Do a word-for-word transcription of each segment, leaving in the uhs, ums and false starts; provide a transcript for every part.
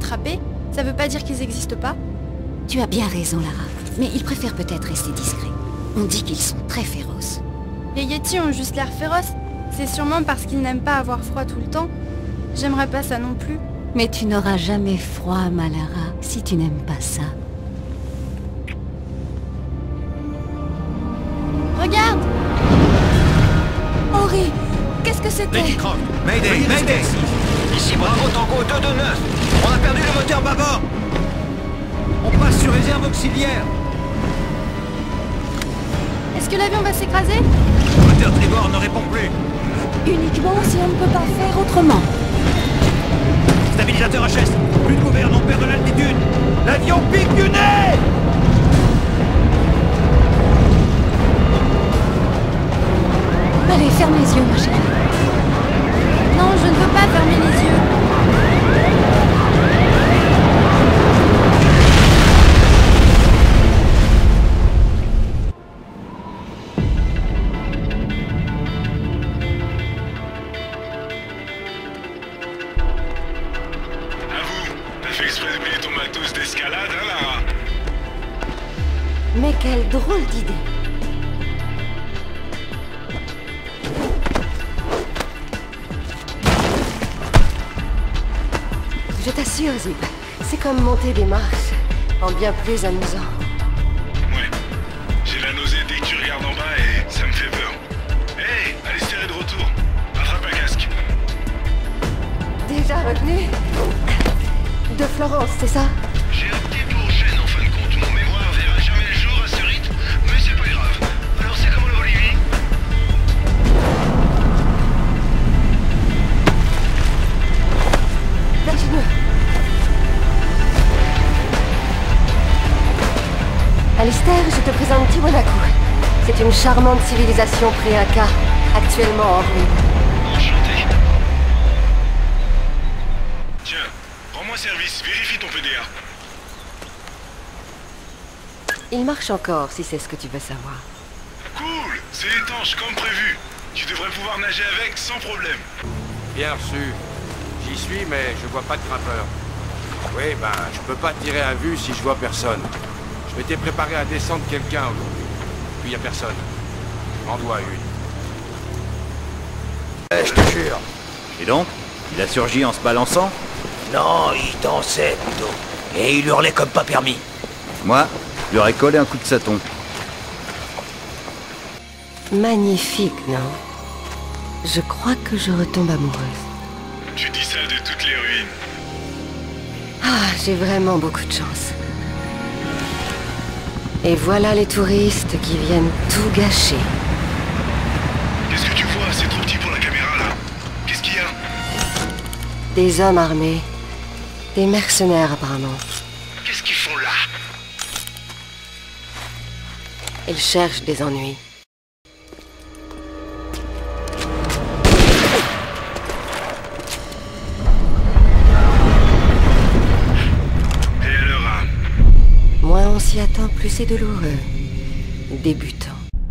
attrapés, ça veut pas dire qu'ils n'existent pas? Tu as bien raison, Lara. Mais ils préfèrent peut-être rester discrets. On dit qu'ils sont très féroces. Les Yétis ont juste l'air féroces. C'est sûrement parce qu'ils n'aiment pas avoir froid tout le temps. J'aimerais pas ça non plus. Mais tu n'auras jamais froid, ma Lara, si tu n'aimes pas ça. Regarde! Henri, qu'est-ce que c'était? Lady Croft, Mayday, Mayday! Ici Bravo Tango deux deux neuf. On a perdu le moteur bâbord. On passe sur réserve auxiliaire. Est-ce que l'avion va s'écraser? Le moteur tribord ne répond plus. Uniquement si on ne peut pas faire autrement. Stabilisateur H S. Plus de gouverne, on perd de l'altitude. L'avion pique du nez. Allez, ferme les yeux, ma chérie. Non, je ne veux pas fermer les yeux. D'escalade, hein, Lara? Mais quelle drôle d'idée. Je t'assure, Zip, c'est comme monter des marches, en bien plus amusant. Ouais. J'ai la nausée dès que tu regardes en bas et ça me fait peur. Hey, Alistair est de retour. Attrape un casque. Déjà revenu? De Florence, c'est ça? J'ai opté pour Gênes en fin de compte. Mon mémoire verra jamais le jour à ce rythme, mais c'est pas grave. Alors c'est comment le Bolivie? Vertigineux. Alistair, je te présente Tiwanaku. C'est une charmante civilisation pré-Inca, actuellement en ruine. Enchanté. Tiens, rends-moi service, vérifie ton P D A. Il marche encore, si c'est ce que tu veux savoir. Cool, c'est étanche comme prévu. Tu devrais pouvoir nager avec sans problème. Bien reçu. J'y suis, mais je vois pas de grimpeur. Oui, ben, je peux pas tirer à vue si je vois personne. Je m'étais préparé à descendre quelqu'un aujourd'hui. Puis y a personne. M'en dois une. Eh, je te jure. Et donc, il a surgi en se balançant? Non, il dansait plutôt. Et il hurlait comme pas permis. Moi, je lui aurais collé un coup de saton. Magnifique, non? Je crois que je retombe amoureuse. Tu dis ça de toutes les ruines. Ah, j'ai vraiment beaucoup de chance. Et voilà les touristes qui viennent tout gâcher. Qu'est-ce que tu vois? C'est trop petit pour la caméra, là. Qu'est-ce qu'il y a? Des hommes armés. Des mercenaires, apparemment. Qu'est-ce qu'ils font là? Ils cherchent des ennuis. Et alors, hein? Moins on s'y attend, plus c'est douloureux. Débutant.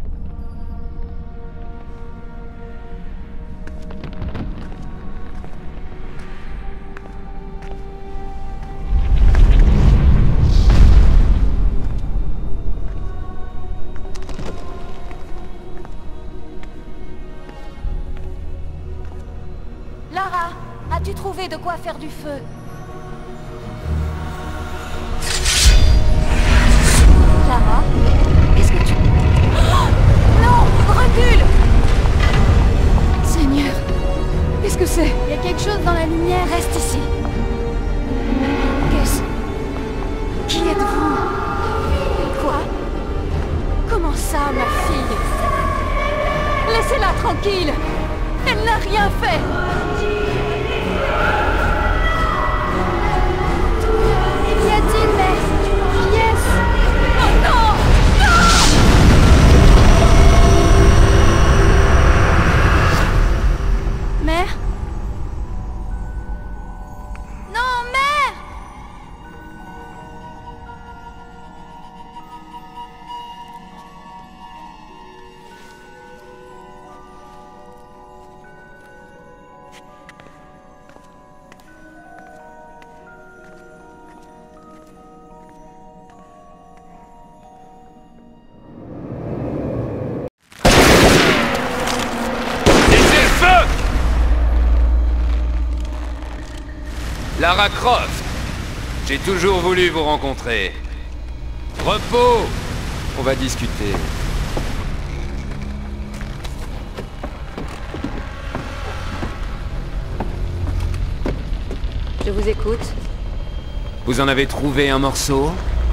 Lara, as-tu trouvé de quoi faire du feu? Lara? Qu'est-ce que tu... Non! Recule! Seigneur! Qu'est-ce que c'est? Il y a quelque chose dans la lumière. Reste ici. Qu'est-ce... Qui êtes-vous? Quoi? Comment ça, ma fille? Laissez-la tranquille! Elle n'a rien fait! Qu'y a-t-il, mère? Qui est-ce? Oh non! Mère? Non, mère! Lara Croft. J'ai toujours voulu vous rencontrer. Repos. On va discuter. Je vous écoute. Vous en avez trouvé un morceau?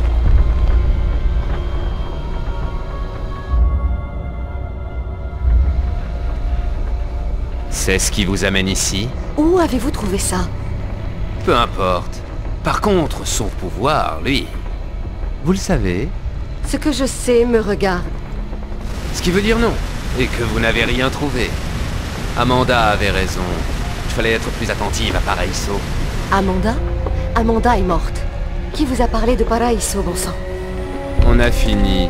C'est ce qui vous amène ici? Où avez-vous trouvé ça? Peu importe. Par contre, son pouvoir, lui... Vous le savez? Ce que je sais me regarde. Ce qui veut dire non. Et que vous n'avez rien trouvé. Amanda avait raison. Il fallait être plus attentive à Paraíso. Amanda? Amanda est morte. Qui vous a parlé de Paraíso, bon sang? On a fini.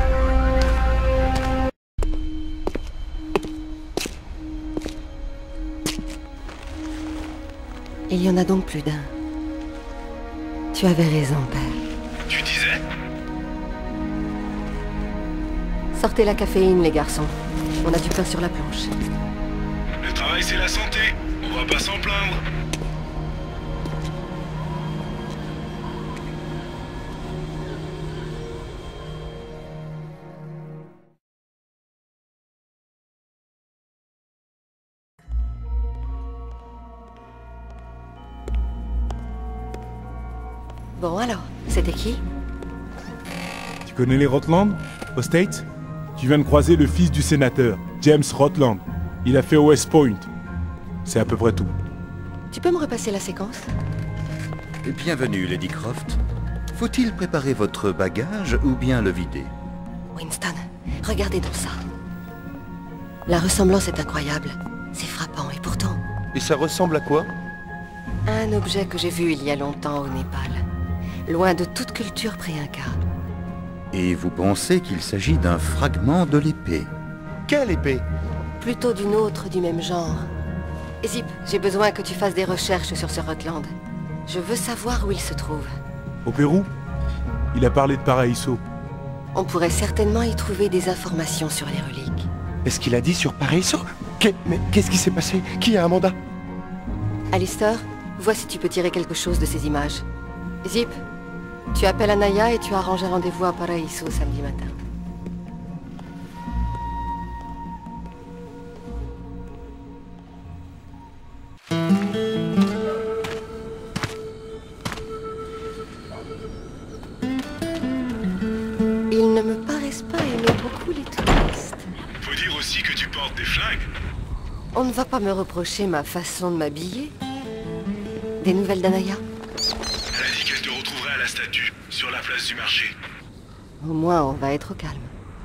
Il y en a donc plus d'un. Tu avais raison, père. Tu disais? Sortez la caféine, les garçons. On a du pain sur la planche. Le travail, c'est la santé. On va pas s'en plaindre. Bon alors, c'était qui? Tu connais les Rotland, aux States? Tu viens de croiser le fils du sénateur, James Rotland. Il a fait West Point. C'est à peu près tout. Tu peux me repasser la séquence? Bienvenue, Lady Croft. Faut-il préparer votre bagage ou bien le vider? Winston, regardez donc ça. La ressemblance est incroyable. C'est frappant, et pourtant... Et ça ressemble à quoi? Un objet que j'ai vu il y a longtemps au Népal. Loin de toute culture pré-inca. Et vous pensez qu'il s'agit d'un fragment de l'épée? Quelle épée? Plutôt d'une autre du même genre. Zip, j'ai besoin que tu fasses des recherches sur ce Rotland. Je veux savoir où il se trouve. Au Pérou? Il a parlé de Paraíso. On pourrait certainement y trouver des informations sur les reliques. Est-ce qu'il a dit sur Paraíso? Qu'est- Mais qu'est-ce qui s'est passé? Qui a Amanda? Alistair, vois si tu peux tirer quelque chose de ces images. Zip, tu appelles Anaya et tu arranges un rendez-vous à Paraíso samedi matin. Ils ne me paraissent pas aimer beaucoup les touristes. Faut dire aussi que tu portes des flingues. On ne va pas me reprocher ma façon de m'habiller. Des nouvelles d'Anaya? Elle a dit qu'elle te retrouverait à la statue, sur la place du marché. Au moins, on va être au calme.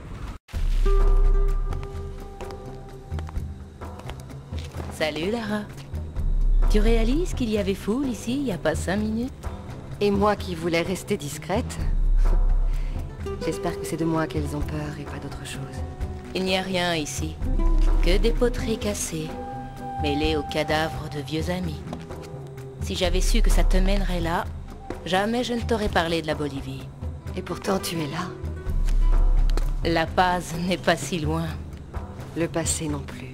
Salut Lara. Tu réalises qu'il y avait foule ici il n'y a pas cinq minutes? Et moi qui voulais rester discrète? J'espère que c'est de moi qu'elles ont peur et pas d'autre chose. Il n'y a rien ici. Que des poteries cassées, mêlées aux cadavres de vieux amis. Si j'avais su que ça te mènerait là, jamais je ne t'aurais parlé de la Bolivie. Et pourtant tu es là. La Paz n'est pas si loin. Le passé non plus.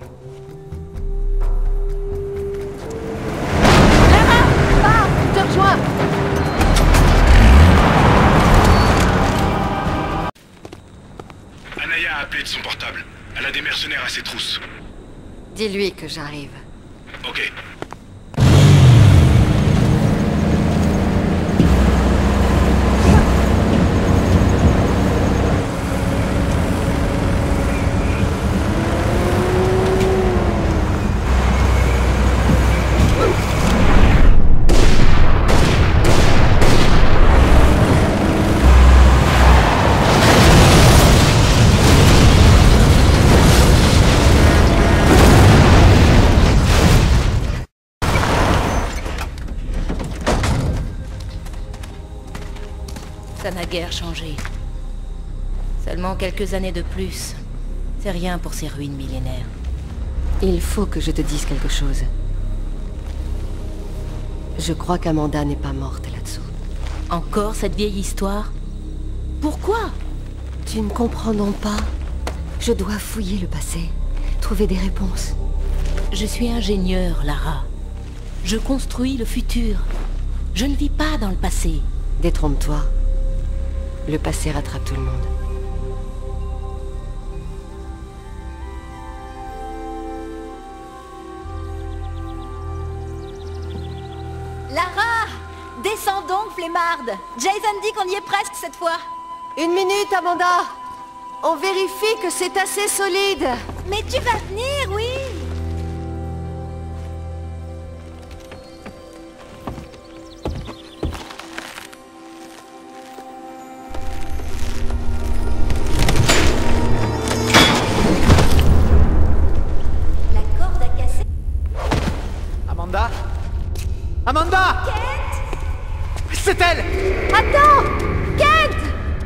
Lara! Ah! Je te rejoins! Anaya a appelé de son portable. Elle a des mercenaires à ses trousses. Dis-lui que j'arrive. Ok. Ça n'a guère changé. Seulement quelques années de plus. C'est rien pour ces ruines millénaires. Il faut que je te dise quelque chose. Je crois qu'Amanda n'est pas morte là-dessous. Encore cette vieille histoire? Pourquoi? Tu ne comprends donc pas? Je dois fouiller le passé, trouver des réponses. Je suis ingénieur, Lara. Je construis le futur. Je ne vis pas dans le passé. Détrompe-toi. Le passé rattrape tout le monde. Lara! Descends donc, flemmarde! Jason dit qu'on y est presque cette fois. Une minute, Amanda! On vérifie que c'est assez solide. Mais tu vas venir, oui! La corde a cassé. Amanda Amanda Kent! C'est elle! Attends! Kent!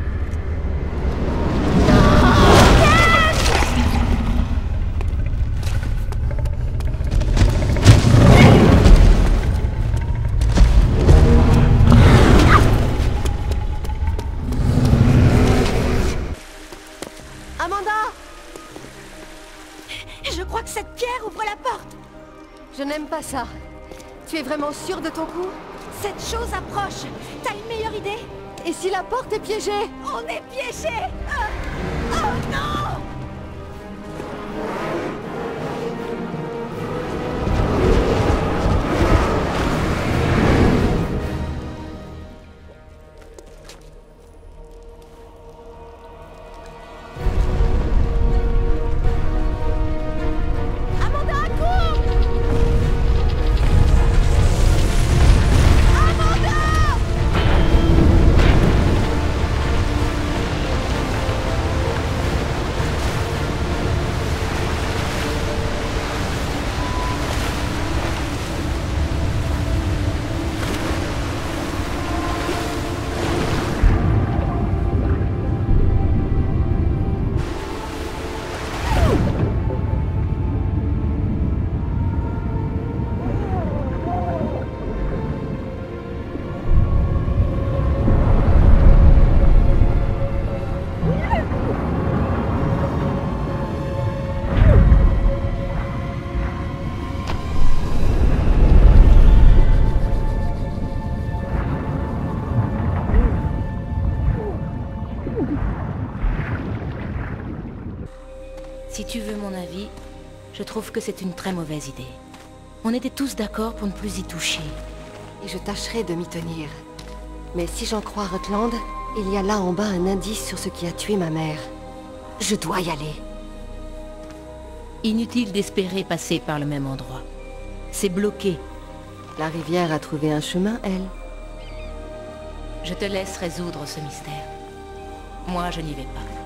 Amanda! Je crois que cette pierre ouvre la porte. Je n'aime pas ça. Tu es vraiment sûre de ton coup? Cette chose approche. T'as une meilleure idée? Et si la porte est piégée? On est piégés! Ah! Oh non! Amanda, cours! Amanda! Si tu veux mon avis, je trouve que c'est une très mauvaise idée. On était tous d'accord pour ne plus y toucher. Et je tâcherai de m'y tenir. Mais si j'en crois Rutland, il y a là en bas un indice sur ce qui a tué ma mère. Je dois y aller. Inutile d'espérer passer par le même endroit. C'est bloqué. La rivière a trouvé un chemin, elle. Je te laisse résoudre ce mystère. Moi, je n'y vais pas.